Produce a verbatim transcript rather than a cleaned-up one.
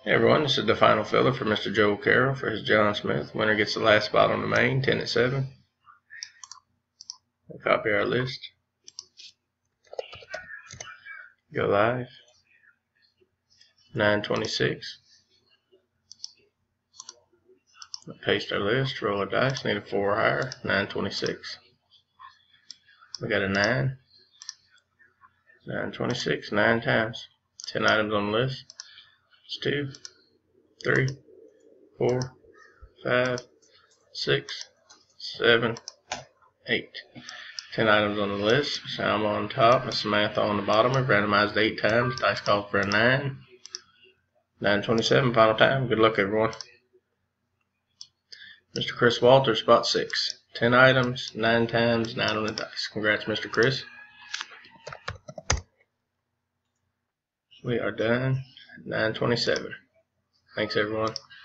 Hey everyone, this is the final filler for Mister Joel Carroll for his John Smith. Winner gets the last spot on the main, ten at seven. I'll copy our list. Go live. nine twenty-six. Paste our list, roll a dice, need a four or higher, nine twenty-six. We got a nine. nine twenty-six, nine times. ten items on the list. It's two, three, four, five, six, seven, eight. ten items on the list. Sam on top, Miss Samantha on the bottom. We've randomized eight times. Dice called for a nine. nine twenty-seven, final time. Good luck, everyone. Mister Chris Walter, spot six. ten items, nine times, nine on the dice. Congrats, Mister Chris. We are done at nine twenty-seven. Thanks, everyone.